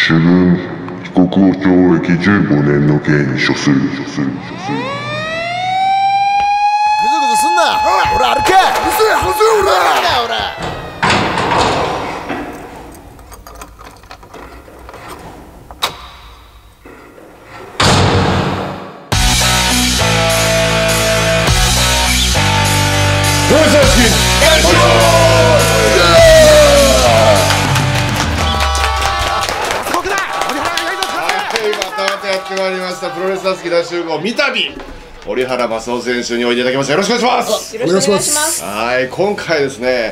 主文、被告を懲役15年の刑に処する。ぐずぐずすんな。俺歩け。うるせえ、離せよ俺。 プロレス大好き大集合三度折原正夫選手においでいただきました。よろしくお願いします。 よろしくお願いします。 はい、今回ですね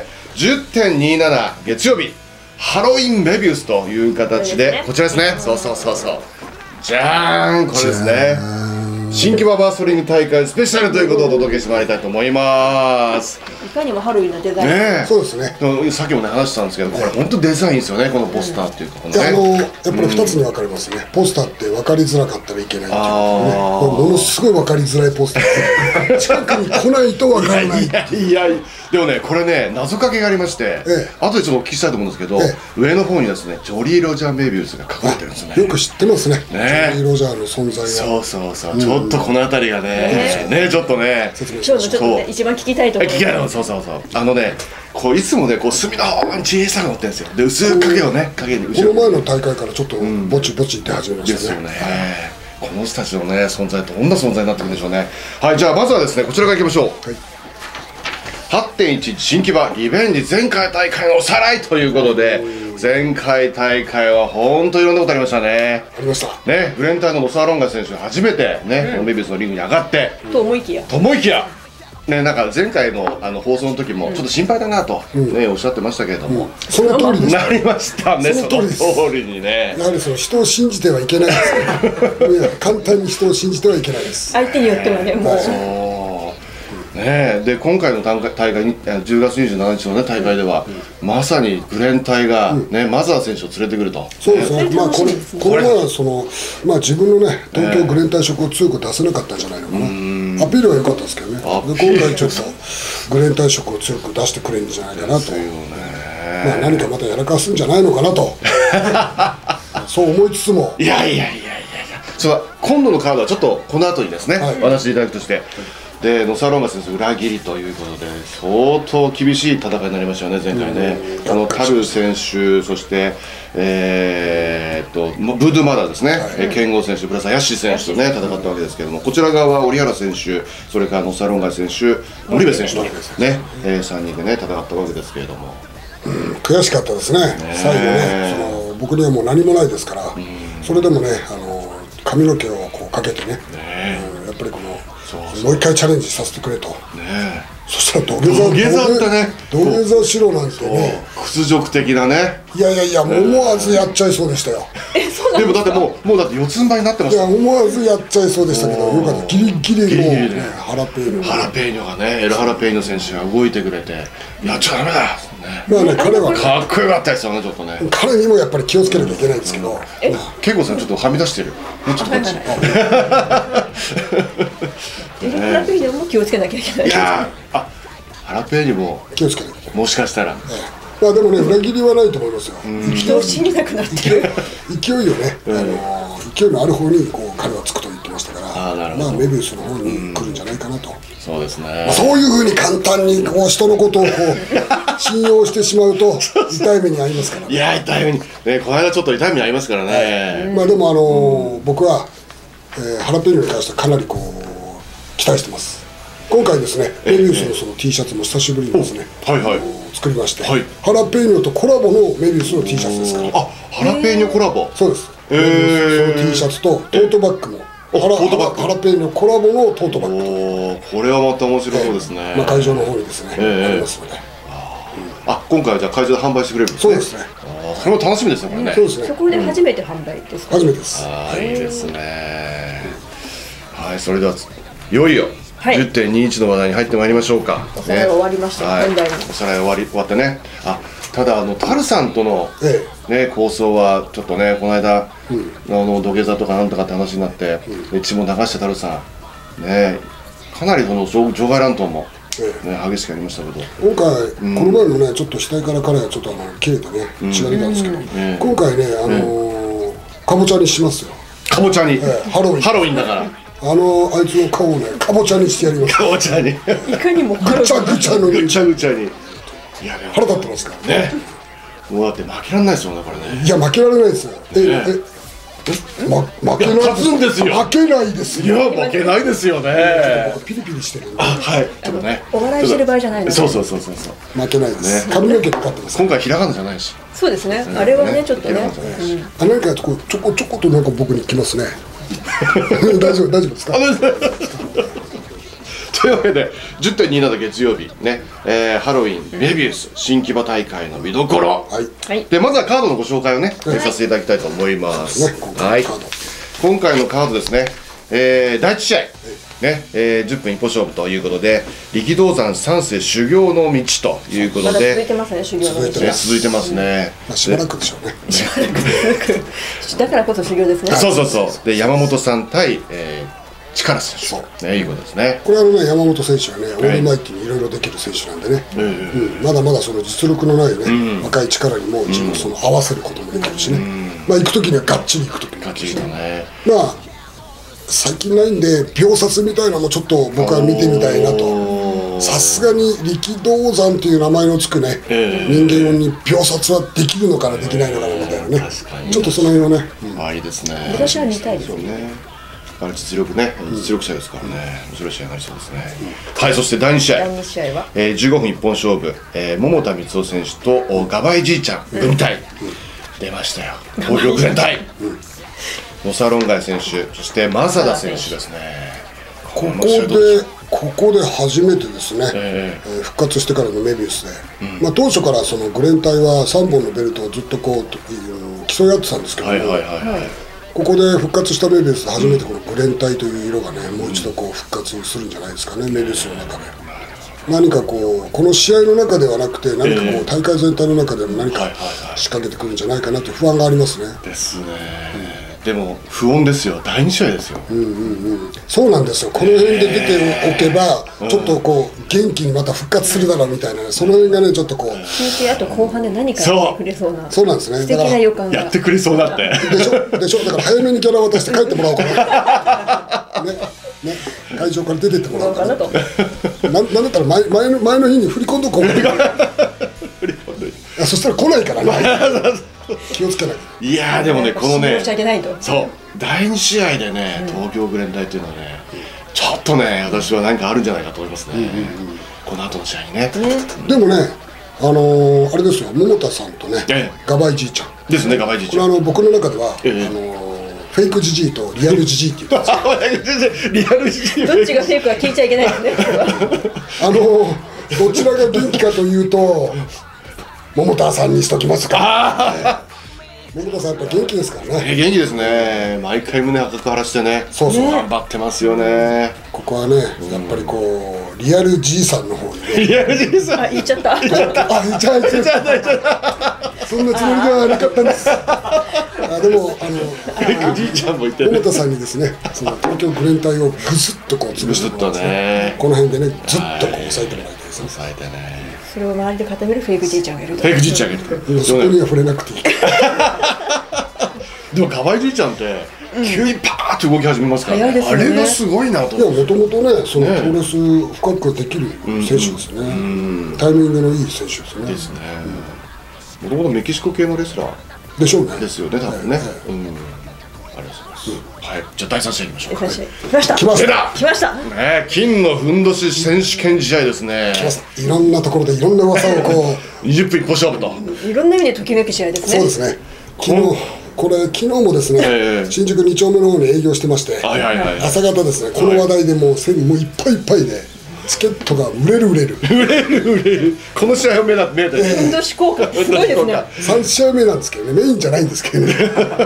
10.27 月曜日ハロウィンメビウスという形でこちらですね。そうじゃーん、これですね。新木場バーストリング大会スペシャルということをお届けしてまいりたいと思います。 いかにもハロウィンのデザインね。 そうですね。 さっきもね話したんですけど、これ本当デザインですよね、このポスターっていうかこのね。 やっぱり2つに分かれますね。ポスターって分かりづらかったらいけないっていうね。ものすごい分かりづらいポスター。近くに来ないと分からない。 いやでもね、これね謎かけがありまして、後でちょっとお聞きしたいと思うんですけど、上の方にですねジョリー・ロジャー・メビウスが書かれてるんですね。 よく知ってますね。ジョリー・ロジャーの存在は。 そうちょっとこの辺りがねちょっとね今日のちょっとね一番聞きたいところ。 聞きたいの。そうこういつもねこう隅の方に小さく乗ってるんですよ。で薄く影をね影に後ろ。 この前の大会からちょっとぼちぼち出始めましたね。 ですよね。この人たちのね存在どんな存在になってくるんでしょうね。はい、じゃあまずはですねこちらからいきましょう。8.1 新木場リベンジ前回大会のおさらいということで、前回大会は本当いろんなことありましたね。 ありましたね。ブレンタイのロサーロンガ選手が初めてね、このメビウスのリングに上がってと思いきやね、なんか前回の放送の時もちょっと心配だなとねおっしゃってましたけれども、 その通りです。 なりましたね。 その通りです。 その通りにね。 やはり人を信じてはいけないですね。簡単に人を信じてはいけないです。 相手によってはねもう。 ね、で今回の大会に10月27日の、ね、大会では、まさにグレン隊が、ねマザー選手を連れてくると。 そうですね。これは自分のね東京グレン隊色を強く出せなかったんじゃないのかな。アピールは良かったですけどね。で今回ちょっとグレン隊色を強く出してくれるんじゃないかなと。何かまたやらかすんじゃないのかなとそう思いつつも、 いや今度のカードはちょっとこの後にですね、お話しいただくとして。でノサロンガ選手裏切りということで相当厳しい戦いになりましたよね前回ね。タル選手、そしてブードゥマダーですね、剣豪選手プラスヤッシー選手とね戦ったわけですけども、こちら側は折原選手、それからノサロンガ選手、森部選手とね3人でね戦ったわけですけれども、 悔しかったですね。最後ね僕にはもう何もないですから、それでもね髪の毛をこうかけてね、やっぱりこのもう一回チャレンジさせてくれと。そしたら土下座しろなんてね、 屈辱的なね。 いや思わずやっちゃいそうでしたよ。 でもだってもうだって四つん這いになってました。 いや思わずやっちゃいそうでしたけど、よかった。ギリギリもうハラペーニョがね、エルハラペーニョ選手が動いてくれて、やっちゃダメだ。 彼はかっこよかったですよね、ちょっとね。 彼にもやっぱり気をつけなきゃいけないんですけど、 ケイコさんちょっとはみ出してる。ちょっとこっち。 エルハラペーニョも気をつけなきゃいけない。 いやハラペーニョも気をつけなきゃいけない。 もしかしたら。 でもね裏切りはないと思いますよ。 人を信じなくなってる。 勢いをね勢いのある方にこう彼はつくと言ってましたから、メビウスの方に来るんじゃないかなと。 そうですね。 そういうふうに簡単にこう人のことをこう信用してしまうと痛い目に遭いますからね。 いや痛い目にね、この間ちょっと痛い目に遭いますからね。 でも僕はハラペーニョに関してはかなりこう期待してます。今回ですねメビウスのその T シャツも久しぶりにですね作りまして、ハラペーニョとコラボのメビウスの T シャツですから。 ハラペーニョコラボ。 そうです。その T シャツとトートバッグもハラペーニョコラボのトートバッグと、 これはまた面白そうですね。 会場の方にですねありますので、 今回はじゃあ会場で販売してくれるんですね。 そうですね。 それも楽しみですねこれね。 そうですね。 そこで初めて販売ですか。 初めてです。 いいですね。はい、それではいよいよ 10.21 の話題に入ってまいりましょうか。 おさらい終わりました。本題におさらい終わってね。ただタルさんとのね構想はちょっとねこの間土下座とかなんとかって話になって血も流したタルさんね、かなりこの場外乱闘も激しくやりましたけど、 今回この前のねちょっと額から彼はちょっと切れてね血が出たんですけど、今回ねかぼちゃにしますよ。 かぼちゃに、 ハロウィンハロウィンだからあいつの顔をねかぼちゃにしてやります。 かぼちゃにいかにもぐちゃぐちゃのぐちゃぐちゃに。いやでも腹立ってますからね、もうだって負けられないですよねこれね。 いや負けられないですよ。負けない勝つんですよ。 負けないですいよ。 や負けないですよね。 ピリピリしてるんではいちょっとねお笑いしてる場合じゃないので。 そう負負けないです。髪の毛かかってます。 今回ひらがなじゃないし。 そうですね。あれはねちょっとね。 なんかこうちょこちょことなんか僕に来ますね。大丈夫ですか。 というわけで 10.27 月曜日ね、ハロウィンメビウス新木場大会の見どころ、 はい。 でまずはカードのご紹介をね、させていただきたいと思います。 ね今回のカード今回のカードですね、第1試合、ね10分一歩勝負ということで力道山三世修行の道ということまだ続いで、 てますね修行の道続いてが。 続いてますね。 まあしばらくでしょうね。 だからこそ修行ですね。 そうで山本さん対、力選手ねいうことですね。 これね山本選手はねオールマイティにいろいろできる選手なんでね、まだまだその実力のないね、若い力にも自分その合わせることもできるしね、まあ行く時にはがっちり行く時もガチリとね。 まあ最近ないんで秒殺みたいなのもちょっと僕は見てみたいなと。さすがに力道山という名前のつくね、人間に秒殺はできるのかなできないのかなみたいなね、ちょっとその辺はね、 いいですね。 私は見たいですそうね。実力ね、実力者ですからね、面白い試合になりそうですね。はい、そして第2試合、 第2試合は 15分一本勝負、桃田光雄選手とガバイじいちゃん軍隊、出ましたよ。東京軍隊。ノサロンガイ選手、そして正田選手ですね。 ここで初めてですね、復活してからのメビウスで、まあ当初からそのグレン隊は3本のベルトをずっとこう競い合ってたんですけども、ここで復活したメビウスで初めてこのグレン隊という色がね、もう一度こう復活するんじゃないですかね、メビウスの中で。何かこうこの試合の中ではなくて何かこう大会全体の中でも何か仕掛けてくるんじゃないかなという不安がありますね。 ですね。でも不穏ですよ。第2試合ですよ。 そうなんですよ。この辺で出ておけばちょっとこう元気にまた復活するだろうみたいなね、その辺がねちょっとこう聞いてあと後半で何かやってくれそうな。 そうなんですね。 素敵な予感が。 やってくれそうだってでしょだから早めにキャラ渡して帰ってもらおうかなね会場から出てってもらおうかなと。なんだったら前の日に振り込んどこうそしたら来ないからね。気をつけない。 いやーでもねこのね申し訳ないと。 そう第2試合でね東京グレン隊っていうのはねちょっとね私は何かあるんじゃないかと思いますね。この後の試合にね。 でもねあれですよ桃田さんとねガバイじいちゃんですね。ガバイじいちゃん。 これ僕の中ではフェイクジジイとリアルジジイって言ってますリアルジジイ。 どっちがフェイクは聞いちゃいけないですね。 どちらが元気かというと桃田さんにしときますか。桃田さんやっぱ元気ですからね。 元気ですね。毎回胸赤く晴らしてね。 そう頑張ってますよね。 ここはねやっぱりこうリアルじいさんの方にね。 リアルじいさん。 あ言っちゃった。 あ言っちゃったそんなつもりではなかったんです。でもじいちゃんも言って桃田さんにですねその東京グレン隊をぐずっとこう潰してもらってね、この辺でねずっとこう抑えてもらいたいですね。 抑えてね。 それを周りで固めるフェイクじいちゃんがいると。 フェイクじいちゃんがいる。 そこには触れなくていい。 でもガバイじいちゃんって急にパーッと動き始めますからね。あ早いですよねれがすごいなと。 いやもともとねそのプロレス深くできる選手ですね。タイミングのいい選手ですね。 ですね。もともとメキシコ系のレスラーでしょうね。 ですよね多分ね。ありがとうございます。はい、じゃあ第3試合いきましょう。 来ました。 来ました。 来ました。 ね、金のふんどし選手権試合ですね。 いろんなところでいろんな技をこう 20分一歩勝負と。 いろんな意味でときめく試合ですね。 そうですね。昨日もですね、新宿2丁目の方に営業してまして、朝方ですね、この話題でもういっぱいいっぱいで、チケットが売れる。 この試合を目立って。 ふんどし効果すごいですね。 3試合目なんですけどね、メインじゃないんですけどね。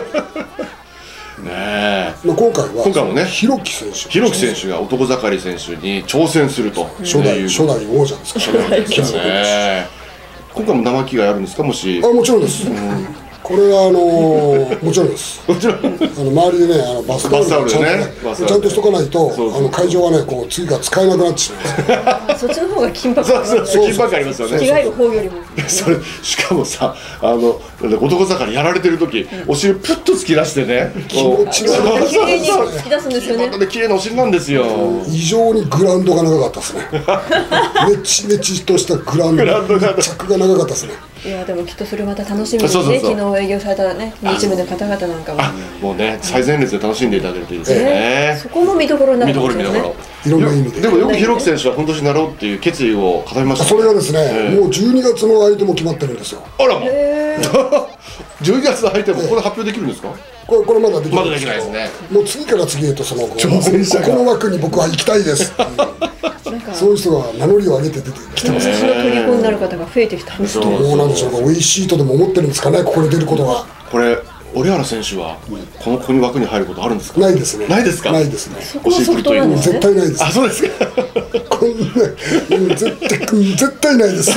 今回はね、弘樹選手が男盛り選手に挑戦すると。 初代王者ですから。 今回も生着替えあるんですかもし。 もちろんです。 これはもちろんです。周りでねバスタオルをちゃんとしとかないと会場はねこう次が使えなくなってしまう。 そっちの方が緊迫そう緊迫ありますよね。 着替える方よりも。 それしかもさ男魚やられてる時お尻プッと突き出してね。 気持ちが綺麗に突き出すんですよね。 またね綺麗なお尻なんですよ。 異常にグラウンドが長かったですね。ねちねちとしたグラウンド密着が長かったですね。 いやでもきっとそれまた楽しみですね。昨日営業されたね日部の方々なんかはもうね最前列で楽しんでいただけるといいですね。 そこも見どころになるんですよね。 いろんな意味で。 でもよく弘樹選手は本年になろうっていう決意を固めました。 それがですねもう12月の相手も決まってるんですよ。 あらも12月の相手もこれ発表できるんですか。 これまだできないまだできないですね。 もう次から次へとここの枠に僕は行きたいですそういう人が名乗りを上げて出てきてます。 私の虜になる方が増えてきたんです。 どうなんでしょうか。ウェイシートでも思ってるんですかね、ここに出ることは。 これ折原選手はここに枠に入ることあるんですか。 ないですね。 ないですか。 ないですね。 そこはソフトなんですね。 絶対ないです。 あ、そうですか。 こんな絶対ないです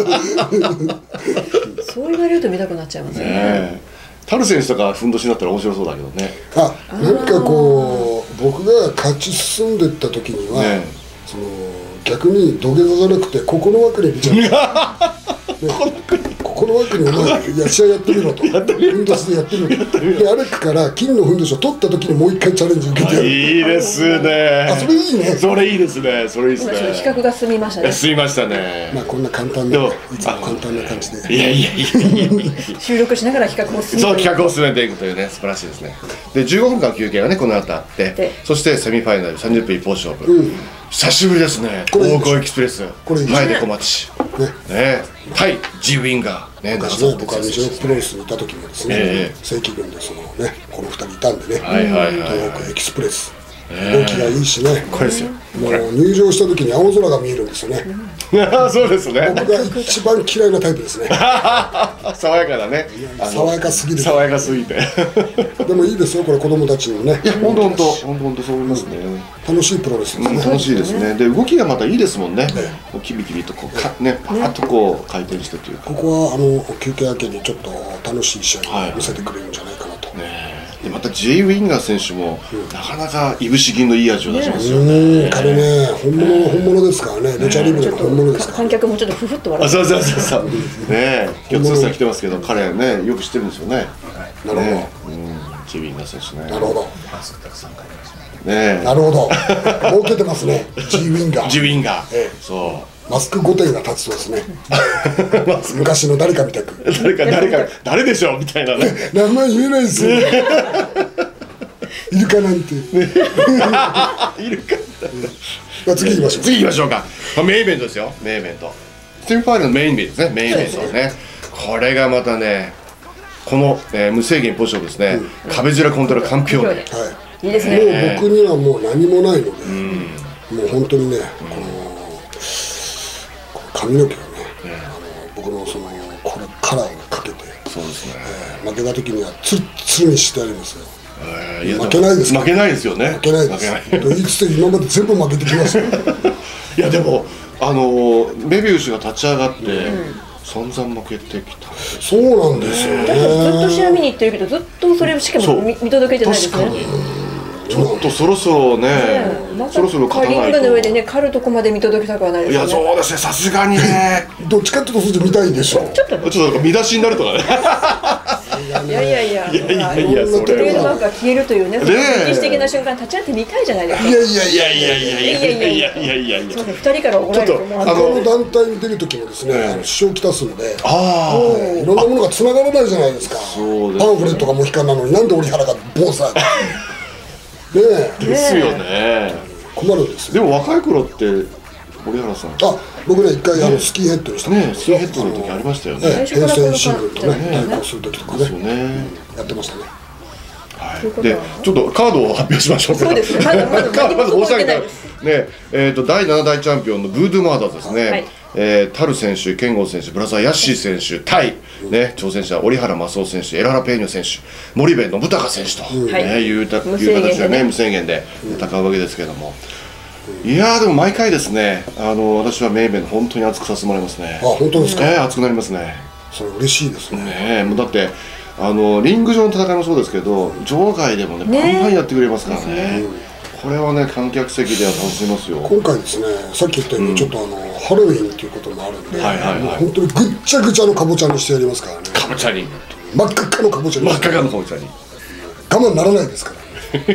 そう言われると見たくなっちゃいますね。 タル選手とかふんどしになったら面白そうだけどね。 なんかこう僕が勝ち進んでった時には、逆に土下座じゃなくてここの枠に入れちゃう。ここの枠にお前試合やってみろと、ふんどしでやってみろと。でアレックから金のふんどしを取った時にもう一回チャレンジ受けてやる。 いいですね。 それいいね。 それいいですね。それいいですね。 比較が進みましたね。 進みましたね。 こんな簡単ないつも簡単な感じで。 いや収録しながら比較を進めて。 そう企画を進めていくというね素晴らしいですね。で15分間休憩がねこの後あって、そしてセミファイナル30分一本勝負。久しぶりですね。大川エクスプレス前で小町ね対 G ウィンガーね。 昔ね僕は西のプロレスにいた時もですね正規軍でこの2人いたんでね東北エクスプレス動きがいいしね。 これですよ。 もう入場した時に青空が見えるんですよね。 そうですね。 僕が一番嫌いなタイプですね。 爽やかだね。 爽やかすぎる。 爽やかすぎて。 でもいいですよこれ子供たちにもね。 いや本当そう思いますね。 楽しいプロレスですね。 楽しいですね。で動きがまたいいですもんね。キビキビとこうねパーッとこう回転してというか。 ここは休憩明けにちょっと楽しい試合を見せてくれるんじゃないかなと。 でまた J ウィンガー選手もなかなかいぶし銀のいい味を出しますよね。 彼ね本物ですからね。ルチャリブレの本物ですから。 観客もちょっとフフッと笑う。 そうね今日ツーさん来てますけど彼ねよく知ってるんですよね。 なるほど。 J ウィンガー選手ね。 なるほど。なるほど。儲けてますね。G ウィンガー。 G ウィンガー。そう。 マスク5点が立つそうですね。昔の誰かみたく。 誰でしょうみたいなね。 名前言えないですよ。イルカなんて。 イルカ。 次行きましょう。 次行きましょうか。メインイベントですよ。メインイベント。セミファイナルのメインイベントですね。メインイベントですね。これがまたね、この無制限ポジションですね。壁面コントロールカンピオーネ。 いいですね。 もう僕にはもう何もないので、もう本当にね髪の毛をね、僕のこれカラーをかけて、 そうですね。 負けた時にはツルツルにしてありますよ。 負けないです。負けないですよね。 負けないです。と言いつつ今まで全部負けてきました。 いやでもメビウスが立ち上がって散々負けてきた。 そうなんですよね。 ずっと試合見に行ってるけどずっとそれしか見届けてないですね。 ちょっとそろそろね、そろそろ勝たないと。 リングの上でね、狩るとこまで見届けたくはないですね。 いや、そうですね、さすがにね。 どっちかっていうと、そっち見たいでしょ。 ちょっとなんか見出しになるとかね。 いや、トレードマークが消えるというね、歴史的な瞬間立ち会ってみたいじゃないですか。 いや。 そうね、2人から怒られると思う。 この団体に出る時もですね、支障をきたすんで、いろんなものが繋がらないじゃないですか。パンフレットがモヒカンなのになんで折原が坊主だ。 ですよね。 困るんですよ。 でも若い頃って折原さん。 僕ね一回スキンヘッドにしたね。スキンヘッドの時ありましたよね。 平成新聞とね対抗する時とかねやってましたね。 でちょっとカードを発表しましょうか。 そうですね。まず申し訳ないです。 ね、第7代チャンピオンのブードゥーマーダーズですね。タル選手、ケンゴン選手、ブラザーヤッシー選手、対ね挑戦者折原正雄選手、エララペーニョ選手、森部信孝選手という形でね無制限で戦うわけですけれども。いやでも毎回ですね、私はメインイベント本当に熱くさせてもらいますね。 本当ですか。 熱くなりますね。 それ嬉しいですね。 もうだってリング上の戦いもそうですけど、場外でもね、パンパンやってくれますからね。これはね、観客席では楽しめますよ。 今回ですね、さっき言ったようにちょっとハロウィンっていうこともあるんで、本当にぐっちゃぐちゃのかぼちゃにしてやりますからね。 かぼちゃに真っ赤っかのかぼちゃに。 真っ赤っかのかぼちゃに我慢ならないですから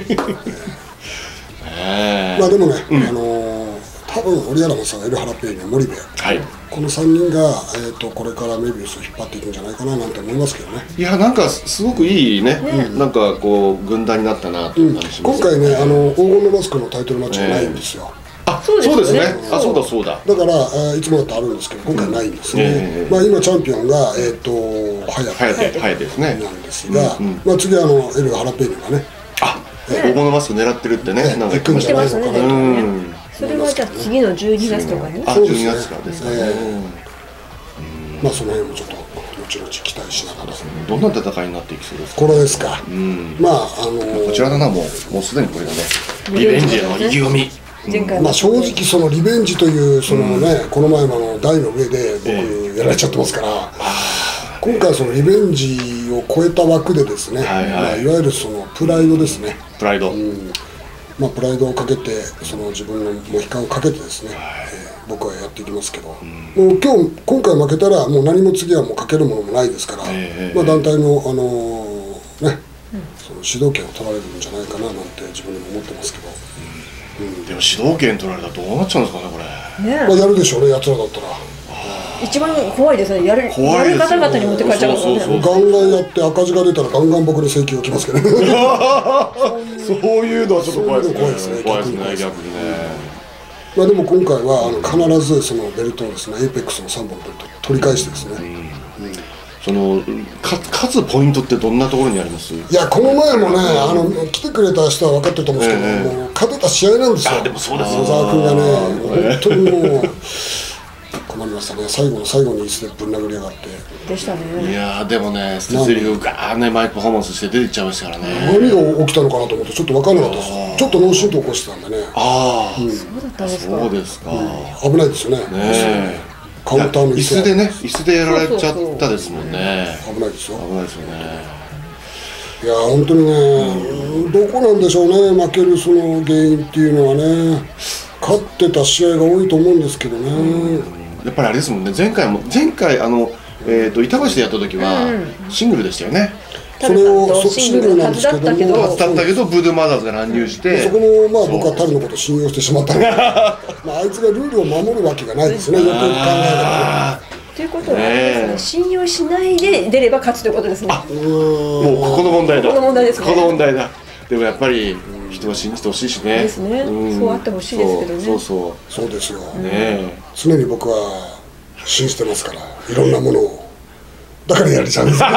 ね。まあでもね、多分折原さん、エルハラペイニャ、森部、この3人が、これからメビウスを引っ張っていくんじゃないかななんて思いますけどね。 いや、なんかすごくいいね、なんかこう軍団になったなという感じします。 今回ね、黄金のマスクのタイトルマッチがないんですよ。 あ、そうですね。あ、そうだそうだ。 だからいつもだとあるんですけど、今回ないんですね。まあ今チャンピオンが早ですね。 なんですが、まあ次エルハラペイニャがね。 あ、黄金のマスク狙ってるってね。 行くんじゃないのかな。 それはじゃあ次の12月とかに。 あ、12月からですかね。 まあその辺もちょっと後々期待しながら。 どんな戦いになっていきそうですか。 これですか。まあこちらだな、もうすでにこれがね、リベンジへの意気込み。 まあ正直そのリベンジというそのね、この前の台の上で僕やられちゃってますから、今回そのリベンジを超えた枠でですね、いわゆるそのプライドですね。 プライド。 まあプライドをかけて、その自分のモヒカンをかけてですね、僕はやっていきますけど、もう今回負けたらもう何も次はもうかけるものもないですから、まあ団体のね、その主導権を取られるんじゃないかななんて自分でも思ってますけど。 でも主導権取られたらどうなっちゃうんですかね、これ。 まあやるでしょうね、奴らだったら。 一番怖いですね。やる方々に持って帰っちゃうからね。 ガンガンやって赤字が出たらガンガン僕に請求が来ますけどね。 そういうのはちょっと怖いですね。 怖いですね、逆にね。まあでも今回は必ずそのベルトをですね、エイペックスの3本のベルト取り返してですね。 その勝つポイントってどんなところにあります？ いや、この前もね、来てくれた人は分かってると思うんですけど、もう勝てた試合なんですよ。 でもそうですよ。 野沢君がね、本当にもう困りましたね。最後の最後に椅子でぶん殴りやがって。 でしたね。 いやでもね、ステセリフがガーね、マイクパフォーマンスして出ていっちゃいましたからね。 何が起きたのかなと思ってちょっと分かんなかったです。ちょっと脳震盪起こしてたんでね。 そうだったんですか。 そうですか。 危ないですよね。カウンターの椅子でね、椅子でやられちゃったですもんね。 危ないですよ。 危ないですよね。 いや本当にね、どこなんでしょうね、負けるその原因っていうのはね、勝ってた試合が多いと思うんですけどね。 やっぱりあれですもんね、前回板橋でやった時はシングルでしたよね。 それをシングルなんですけども、 初だったけどブードゥーマザーズが乱入して、 そこもまあ僕はタルのことを信用してしまったので、まああいつがルールを守るわけがないですね、よく考えたら。 ということは信用しないで出れば勝つということですね。 もうここの問題だ。 この問題ですね。 この問題だ。でもやっぱり人は信じてほしいしね。 ですね。そうあってほしいですけどね。 そうですよ。常に僕は信じてますから、いろんなものを。だからやれちゃうんですよ。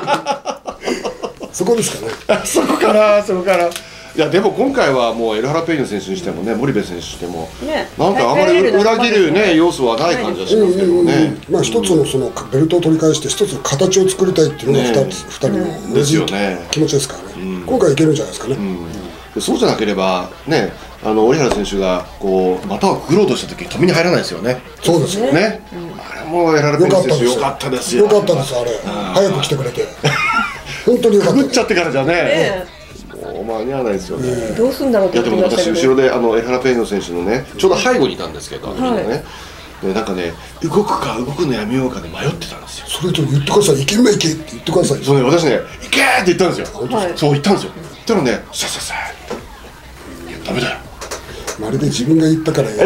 そこですかね。 そこからいやでも今回はもうエルハラペイニャ選手にしてもね、森部選手にしてもなんかあんまり裏切るね要素はない感じがしますけどね。 まあ一つのそのベルトを取り返して一つの形を作りたいっていうのが2人のですよね、 気持ちですからね。今回いけるんじゃないですかね。 そうじゃなければね、折原選手がこう股をくぐろうとした時止めに入らないですよね。 そうですよね。あれもエルハラペイニャ選手よかったですよ。 よかったです、あれ早く来てくれて本当によかった。 くぐっちゃってからじゃね、もう間に合わないですよね。 どうすんだろうって。 いやでも私後ろでエルハラペイニャ選手のね、ちょうど背後にいたんですけど、なんかね、動くか動くのやめようかで迷ってたんですよ。 それと言ってください、行けるな行けって言ってください。 そうね、私ね、行けーって言ったんですよ。そう言ったんですよ。言ったらね、さいやダメだよ。 まるで自分が言ったからや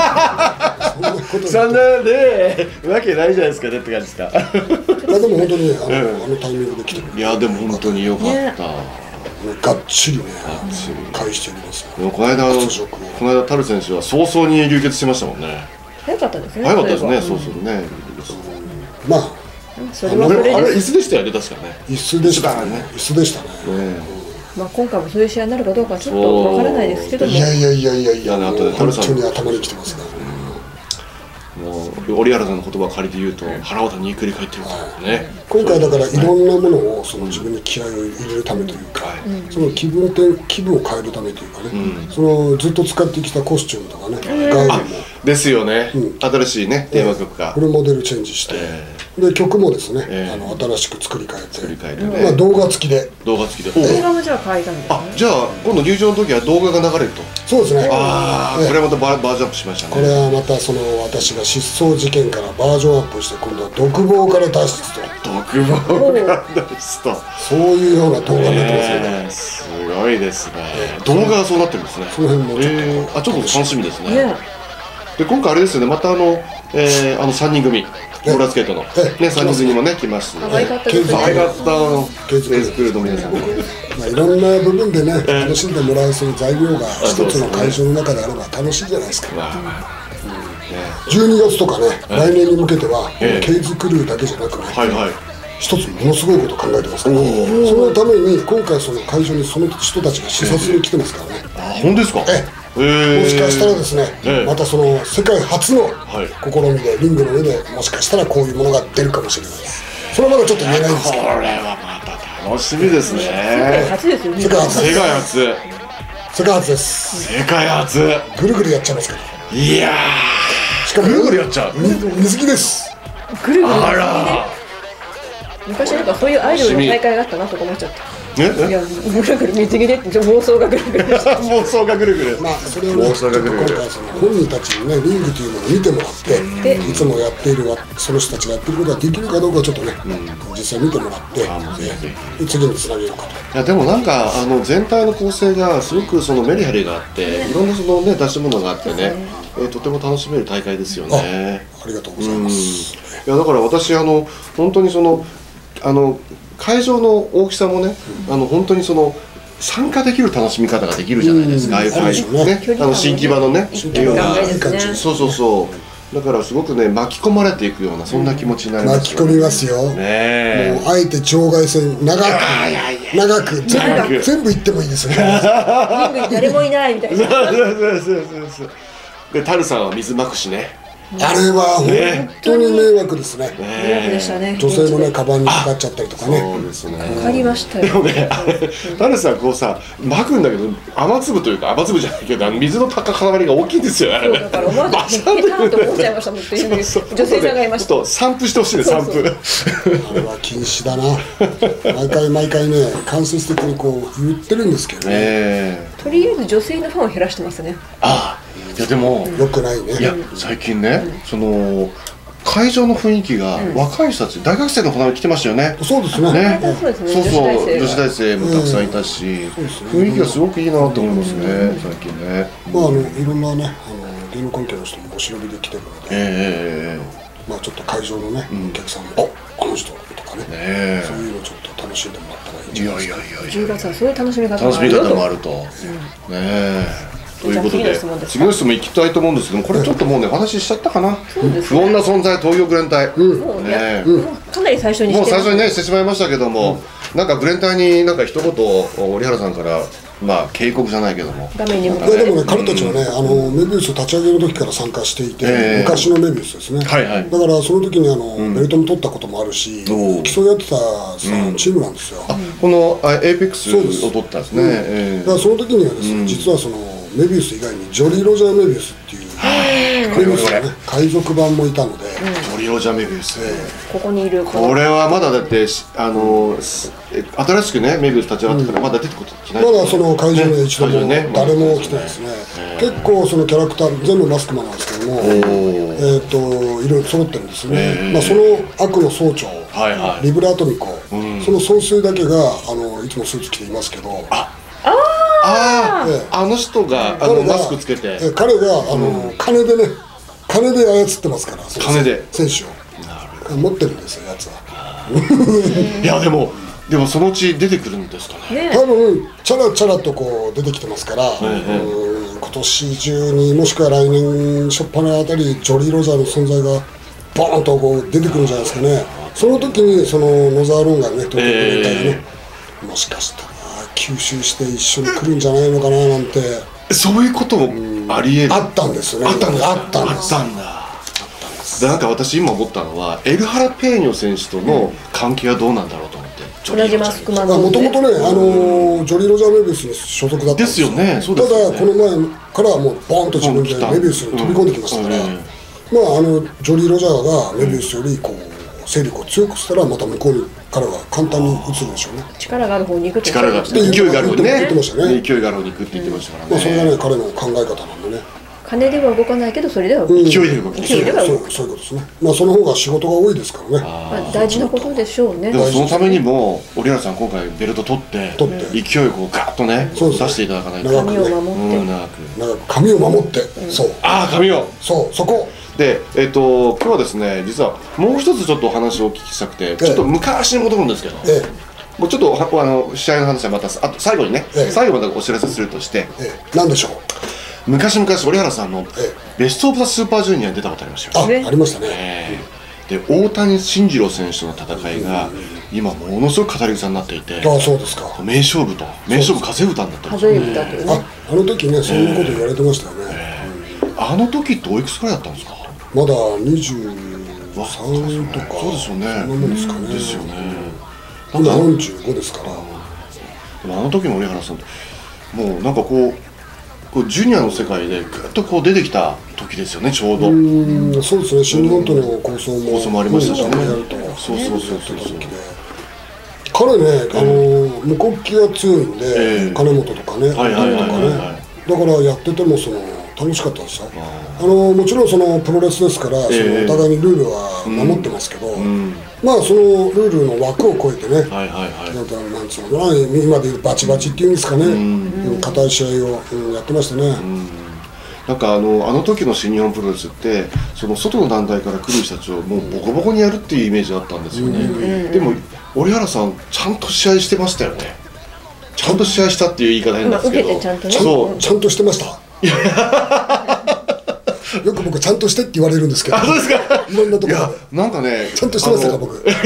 そんなねわけないじゃないですかねって感じでした。 でも本当にね、あのタイミングで来てくれる。 いやでも本当に良かった。 がっちりね返しております。 でもこの間タル選手は早々に流血してましたもんね。 早かったですね。 早かったですね、そうするね。 まあそれはそれであれ椅子でしたよね、確かね。 椅子でしたね。椅子でしたね。 まあ今回もそういう試合になるかどうかちょっとわからないですけども。 いやあとで本当に頭にきてますね。 もう折原さんの言葉を借りて言うと腹渡に言いくり返ってるからね。 今回だからいろんなものをその自分に気合を入れるためというか、その気分を変えるためというかね、そのずっと使ってきたコスチュームとかね、ガウンもですよね。新しいねテーマ曲がこれモデルチェンジして、で曲もですね、新しく作り変えて、まあ動画付きで。 動画付きで。 動画もじゃあ変えたんですね。 じゃあ今度入場の時は動画が流れると。 そうですね。 ああ、これはまたバージョンアップしましたね。 これはまたその私が失踪事件からバージョンアップして、今度は独房から脱出と。 独房から脱出と。 そういうような動画になってますよね。 すごいですね。動画がそうなってるんですね。 その辺もちょっとちょっと楽しみですね。で今回あれですよね、また3人組ローラースケートのね3人組もね来ますので、 可愛かったですね。 可愛かったケーズクルーの皆さん、 まあいろんな部分でね楽しんでもらうその材料が一つの会場の中であれば楽しいじゃないですか。12月とかね来年に向けてはケーズクルーだけじゃなくね、一つものすごいことを考えてますから、そのために今回その会場にその人たちが視察に来てますからね。 本当ですか？ もしかしたらですね、またその世界初の試みでリングの上でもしかしたらこういうものが出るかもしれないです。それはまだちょっと言えないんですけど、 これはまた楽しみですね。 世界初ですよね。 世界初世界初世界初です。 世界初ぐるぐるやっちゃいますから。 いやー、 しかもぐるぐるやっちゃう。 水着です。 ぐるぐる。 あら、 昔なんかそういうアイドルの大会があったなとか思っちゃった。いえや、ぐるぐる水着で妄想がぐるぐる。 妄想がぐるぐる。 まあそれをね、今回その本人たちにねリングというのを見てもらって、いつもやっているその人たちがやってることができるかどうかちょっとね、実際見てもらって次につなげようかと。 いやでもなんか全体の構成がすごくそのメリハリがあって、いろんなそのね出し物があってね、とても楽しめる大会ですよね。 ありがとうございます。 いやだから私本当にその会場の大きさもね、本当にその参加できる楽しみ方ができるじゃないですか。ああいう会場ね、新木場のね、そうそうそう。だからすごくね巻き込まれていくようなそんな気持ちになります。 巻き込みますよ。もうあえて場外戦長く全部行ってもいいですね。 リングに誰もいないみたいな。 でタルさんは水まくしね。 あれは本当に迷惑ですね。 迷惑でしたね。 女性のねカバンにかかっちゃったりとかね。 そうですね。 わかりましたよ。 でもね、タルさんこうさまくんだけど雨粒というか雨粒じゃないけど水の塊が大きいんですよね。 だから思わず下手かと思っちゃいましたもんっていう女性さんがいました。 ちょっと散布してほしいね散布。 あれは禁止だな。毎回ね間接的にこう言ってるんですけどね。 とりあえず女性のファンを減らしてますね。 いやでもよくないね。 いや最近ねその会場の雰囲気が若い人たち大学生の子が来てましたよね。 そうですね。 そうそう女子大生もたくさんいたし、雰囲気がすごくいいなと思いますね最近ね。 まあいろんなね芸能関係の人もお忍びで来てるので、まあちょっと会場のねお客さんもあの人とかね、そういうのちょっと楽しんでもらったらいいんじゃないですか。 10月はそういう楽しみ方もあると。ね。ということで次の質問行きたいと思うんですけども、これちょっともうね話しちゃったかな。不穏な存在東京グレン隊。 かなり最初にもう最初にねしてしまいましたけども、なんかグレン隊になんか一言折原さんからまあ警告じゃないけども。 画面に向かって。でもね彼たちはねメビウス立ち上げの時から参加していて、昔のメビウスですね。だからその時にベルトも取ったこともあるし、競い合ってたチームなんですよ。 このエイペックスを取ったんですね。 だからその時にはですね実はそのメビウス以外にジョリー・ロジャー・メビウスっていうメビウスのね海賊版もいたので、 ジョリー・ロジャー・メビウスここにいるこれはまだだって新しくねメビウス立ち上がってからまだ出てこない。 まだその会場に一度も誰も来てないですね。結構そのキャラクター全部マスクマンなんですけどもいろいろ揃ってるんですね。まあその悪の総長リブラ・アトミコ、その総帥だけがいつもスーツ着ていますけど、 あの人がマスクつけて彼が金で操ってますから、 金で選手を持ってるんですよやつは。 いやでもそのうち出てくるんですかね。 多分チャラチャラとこう出てきてますから、今年中にもしくは来年初っ端のあたりジョリー・ロジャーの存在がボーンとこう出てくるんじゃないですかね。その時にその野沢ロンがね東京連隊がねもしかしたら吸収して一緒に来るんじゃないのかななんて。 そういうこともありえる。 あったんですよね。あったんだ。 なんか私今思ったのはエルハラペーニョ選手との関係はどうなんだろうと思って。 同じマスクマンもともとね、ジョリー・ロジャー・メビウスに所属だったんですよ。 ですよね。そうでたすよね。 だこの前からはもうボーンと自分でメビウスに飛び込んできましたから、ジョリー・ロジャーがメビウスよりこう勢力を強くしたらまた向こうからは簡単に移るでしょうね。 力がある方に行くって力が勢いがある方にね。 言ってましたね。 勢いがある方に行くって言ってましたからね。 それがね彼の考え方なんでね。 金では動かないけどそれでは動く。 勢いで動く。 勢いでは動く。 そういうことですね。その方が仕事が多いですからね。 大事なことでしょうね。 でもそのためにも折原さん今回ベルト取って勢いをこうガッとね出していただかないと。 髪を守って。 長く髪を守って。そう。 髪を。 そうそこ。 で今日はですね実はもう一つちょっとお話をお聞きしたくてちょっと昔に戻るんですけど。もうちょっと試合の話はまたあと最後にね最後までお知らせするとして何でしょう。 昔々折原さんのベスト・オブ・ザ・スーパージュニアに出たことありましたよね。 ありましたね。 で大谷慎次郎選手との戦いが今ものすごく語り草になっていて、 そうですか。 名勝負風歌になってます風歌というね。 あの時ねそんなこと言われてましたよね。 あの時っておいくつくらいだったんですか。 まだ23とか。 そうですよね。 そんなもんですかね。 ですよね。 今45ですから。 あの時の折原さんってもうなんかこうジュニアの世界でぐっとこう出てきた時ですよねちょうど。 そうですね。新日本との構想もありましたしね。 そう彼ね無国旗が強いんで金本とかねとかねだからやってても楽しかったですよ。もちろんプロレスですからお互いにルールは守ってますけど、そのルールの枠を超えてね、なんつうのかな、今でいうバチバチっていうんですかね、硬い試合をやってましたね。 なんかあの時の新日本プロレスって外の団体から来る人たちをもうボコボコにやるっていうイメージがあったんですよね。でも折原さんちゃんと試合してましたよね。ちゃんと試合したっていう言い方変なんですけど、 ちゃんとしてました。よく僕ちゃんとしてって言われるんですけど。 そうですか。 いろんなところで。 なんかね。 ちゃんとしてましたか僕。よかった。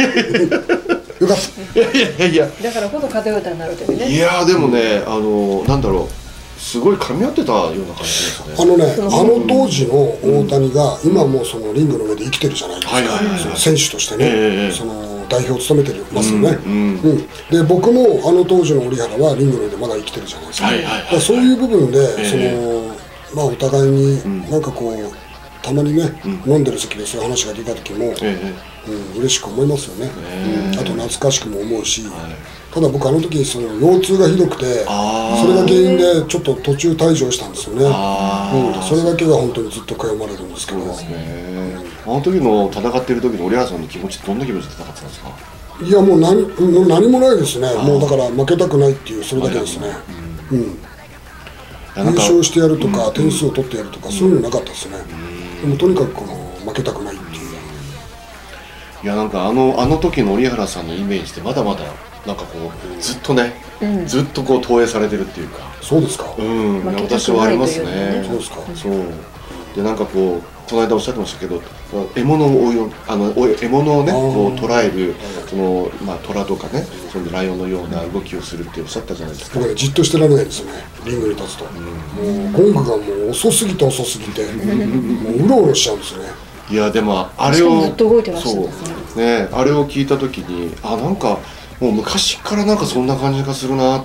いや。 だからこそ風歌になるというね。 いやでもねなんだろうすごい噛み合ってたような感じですね。 あの当時の大谷が今もうリングの上で生きてるじゃないですか。選手としてね代表を務めてますよね。で僕も当時の折原はリングの上でまだ生きてるじゃないですか。そういう部分でお互いになんかこうたまにね飲んでる席でそういう話が出た時も嬉しく思いますよね。あと懐かしくも思うし、ただ僕あの時腰痛がひどくてそれが原因でちょっと途中退場したんですよね。それだけが本当にずっと悔やまれるんですけど。 あの時の戦ってる時の折原さんの気持ちどんな気持ちで戦ってたんですか。 いやもう何もないですね。もうだから負けたくないっていうそれだけですね。優勝してやるとか点数を取ってやるとかそういうのなかったですね。でもとにかく負けたくないっていう。 いやなんかあの時の折原さんのイメージってまだまだなんかこうずっとねずっとこう投影されてるっていうか。 そうですか。 私はありますね。 そうですか。 そうでなんかこうこの間おっしゃってましたけど獲物をねこう捉える虎とかねライオンのような動きをするっておっしゃったじゃないですか。 僕ねじっとしてられないですよねリングに立つと。もうゴングがもう遅すぎてもううろうろしちゃうんですよね。 いやでもあれをずっと動いてましたねあれを聞いた時になんかもう昔からなんかそんな感じがするなって。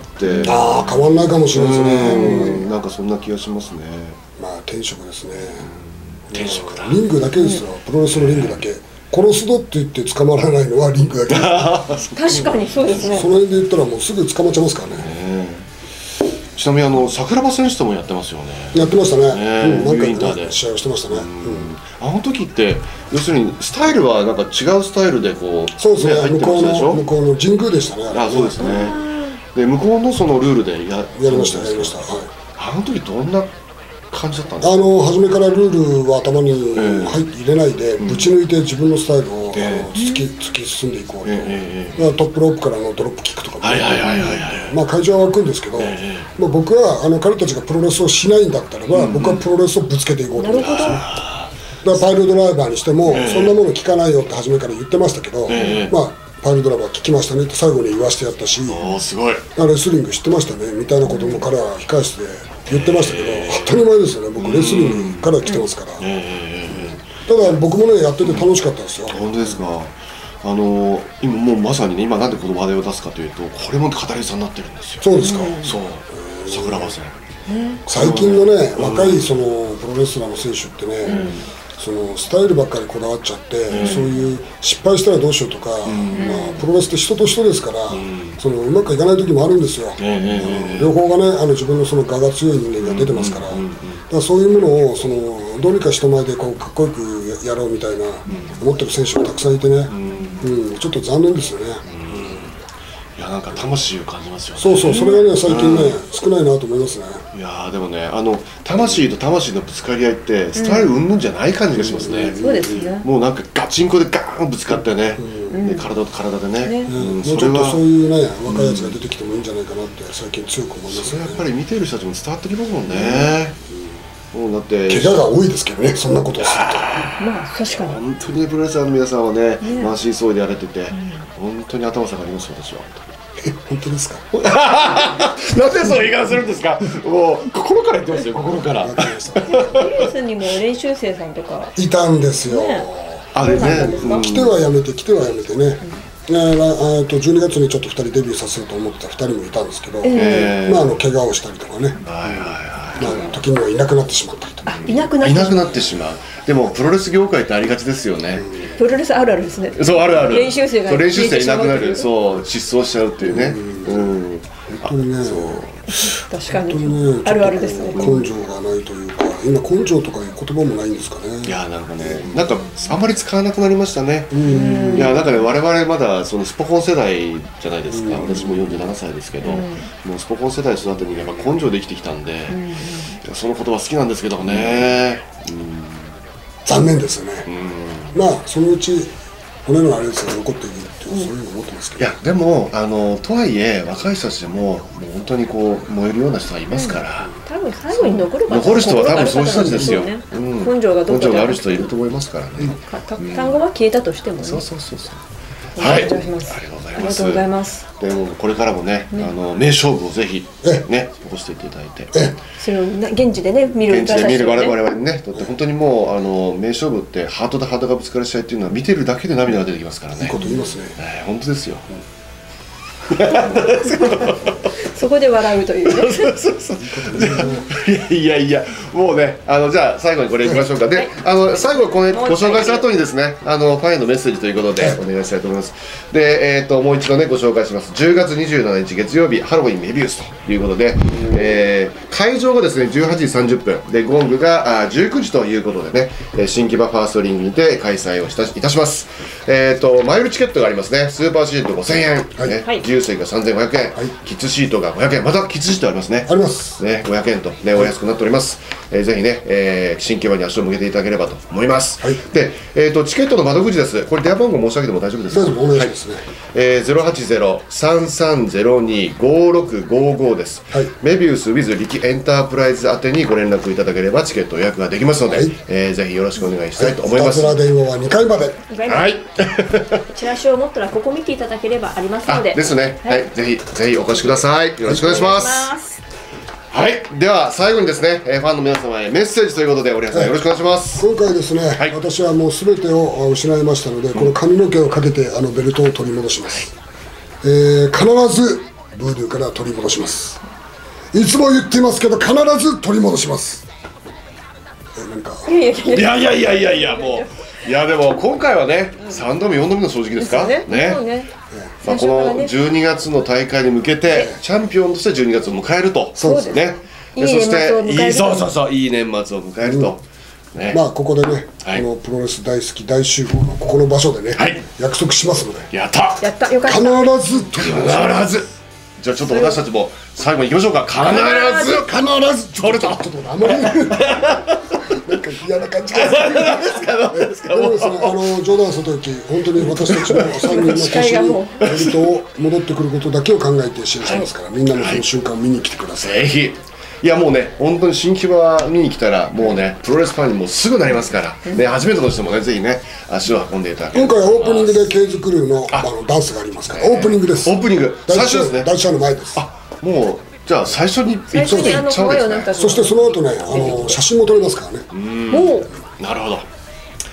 変わんないかもしれないですね。 なんかそんな気がしますね。 転職ですね。 転職だ。 リングだけですよ。プロレスのリングだけ。殺すぞって言って捕まらないのはリングだけ。 確かにそうですね。 その辺で言ったらもうすぐ捕まっちゃいますからね。 ちなみに桜庭選手ともやってますよね。 やってましたね。 何回か試合をしてましたね。 あの時って要するにスタイルはなんか違うスタイルでこうそうですね。向こうの神宮でしたね。 そうですね。で向こうのそのルールでやりました。 あの時どんな感じだったんですか。 初めからルールは頭に入れないでぶち抜いて自分のスタイルを突き進んでいこうと。トップロープからのドロップキックとか会場は湧くんですけど僕は彼たちがプロレスをしないんだったらば僕はプロレスをぶつけていこうと思ってますね。だからパイルドライバーにしてもそんなもの聞かないよって初めから言ってましたけどパイルドライバー聞きましたねって最後に言わしてやったしすごいレスリング知ってましたねみたいなことも彼は控え室で言ってましたけど当たり前ですよね。僕レスリングから来てますから。ただ僕もねやってて楽しかったですよ。 本当ですか。 今もうまさにね、今なんでこの話題を出すかというと、これも語り草になってるんですよ。 そうですか。 そう桜庭さん最近のね、若いそのプロレスラーの選手ってね、そのスタイルばっかりこだわっちゃって、そういう失敗したらどうしようとか、まあ、プロレスって人と人ですから、そのうまくいかない時もあるんですよ。両方がね、自分のその我が強い人間が出てますから、だからそういうものをそのどうにか人前でこうかっこよくやろうみたいな思ってる選手がたくさんいてね、ちょっと残念ですよね。 いや、なんか魂を感じますよね。 そうそう、それがね最近ね、少ないなと思いますね。 いやでもね、魂と魂のぶつかり合いってスタイル云々じゃない感じがしますね。 そうですね。 もうなんかガチンコでガーンぶつかってね、で体と体でね、 もうちょっとそういうね若いやつが出てきてもいいんじゃないかなって最近強く思いますね。 それやっぱり見てる人たちも伝わってきますもんね。もうだって怪我が多いですけどね、そんなことをすると。 まあ確かに。 本当にプロレスラーの皆さんはね、満身創痍でやられてて、本当に頭下がります、私は。 本当ですか。 なんでそういう言い方するんですか。もう心から言ってますよ、心から。 プロレスにも練習生さんとかいたんですよ。 あれね、 来てはやめて来てはやめてね。12月にちょっと2人デビューさせようと思ってた2人もいたんですけど、まあ怪我をしたりとかね、時にはいなくなってしまったりとか。 いなくなってしまう。でもプロレス業界ってありがちですよね。 プロレスあるあるですね。 そう、あるある。 練習生が練習生いなくなる。そう、失踪しちゃうっていうね。 本当にね、 確かにあるあるですね。 根性がないというか、今根性とかいう言葉もないんですかね。 いや、なんかね、なんかあんまり使わなくなりましたね。いや、なんかね、我々まだそのスポコン世代じゃないですか。私も47歳ですけど、もうスポコン世代育てにやっぱ根性で生きてきたんで、その言葉好きなんですけどね。 残念ですよね。まあそのうち骨のあれですが残っていくっていう、そういうの思ってますけど。 いやでもとはいえ若い人たちでももう本当にこう燃えるような人がいますから。 多分最後に残る人は多分そういう人たちですよ。 根性がある人いると思いますからね。 単語は消えたとしてもね。 そう。はい、ありがとうございます。でもこれからもね、名勝負をぜひね残していただいて、 それを現地でね見る我々にね、だって本当にもう名勝負ってハートとハートがぶつかる試合っていうのは見てるだけで涙が出てきますからね。 いいこと言いますね。 本当ですよ。 そこで笑うというね。 いやもうね、じゃあ最後にこれいきましょうか。で、最後これご紹介した後にですね、ファンへのメッセージということでお願いしたいと思います。で、もう一度ねご紹介します。10月27日月曜日ハロウィンメビウスということで、会場がですね18時30分でゴングが19時ということでね、新木場ファーストリングにて開催をいたします。マイルチケットがありますね。スーパーシート5000円、自由席が3500円、キッズシートが500円、またキッズシートありますね。 ありますね、500円とねお安くなっております。ぜひね、新木場に足を向けていただければと思います。で、チケットの窓口です。これ電話番号申し上げても大丈夫ですか？ 大丈夫、お願いしますね。 080-3302-5655です。メビウス with 力エンタープライズ宛てにご連絡いただければチケット予約ができますので、ぜひよろしくお願いしたいと思います。 いたずら電話は2回まで。 はい。 チラシを持ったらここ見ていただければありますので。 ですね。はい、ぜひお越しください。よろしくお願いします。はい、では最後にですね、ファンの皆様へメッセージということで、折原さんよろしくお願いします。 今回ですね、私はもう全てを失いましたので、この髪の毛をかけてベルトを取り戻します。必ずブードゥーから取り戻します。いつも言っていますけど、必ず取り戻します。なんかいやもう。いやでも今回はね、3度目4度目の正直ですかね。この12月の大会に向けてチャンピオンとして12月を迎えると。 そうですね。そしていい年末を迎えると。 まあここでね、プロレス大好き大集合のここの場所でね、約束しますので。 やったよかった。 必ず取り戻します。 じゃあちょっと私たちも最後に行きましょうか。必ず取ると。ちょっとあんまりなんか嫌な感じがする。でもですね、冗談はさておき、本当に私たちの3人の年にベルトを戻ってくることだけを考えて支援しますから、みんなもその瞬間を見に来てください。 ぜひ。いやもうね、本当に新木場見に来たらもうね、プロレスファンにもすぐなりますからね、初めての人もね、ぜひね足を運んでいただければ。 今回はオープニングでケイズクルーのダンスがありますから、オープニングです。 オープニング最初ですね。 第1試合の前です。 もうじゃあ最初に行っちゃうんですね。 そしてその後ね、写真も撮れますからね。 なるほど。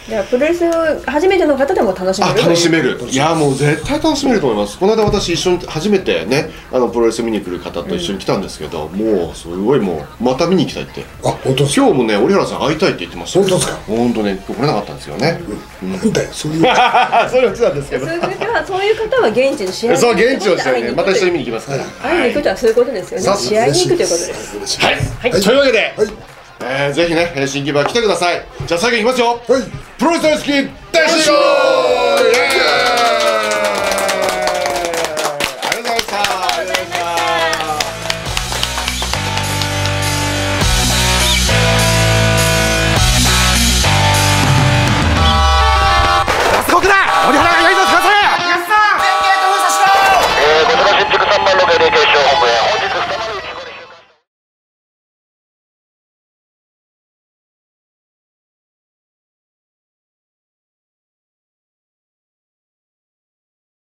じゃあプロレス初めての方でも楽しめる。 楽しめる。いやもう絶対楽しめると思います。この間私一緒に初めてねプロレス見に来る方と一緒に来たんですけど、もうすごいもうまた見に行きたいって。 あ、本当ですか。 今日もね折原さん会いたいって言ってました。 本当ですか。 本当ね、今日来れなかったんですよね。 なんだよ、そういう。 そういうことなんですけど。 そういう方は現地の試合にそう、現地をしてね、また一緒に見に行きますから。 会いに行くとはそういうことですよね。試合に行くということです。 はい。というわけで、ぜひね新木場来てください。じゃあ最後いきますよ。プロレス大好き大集合。 新宿3番ロケで決勝本部へ。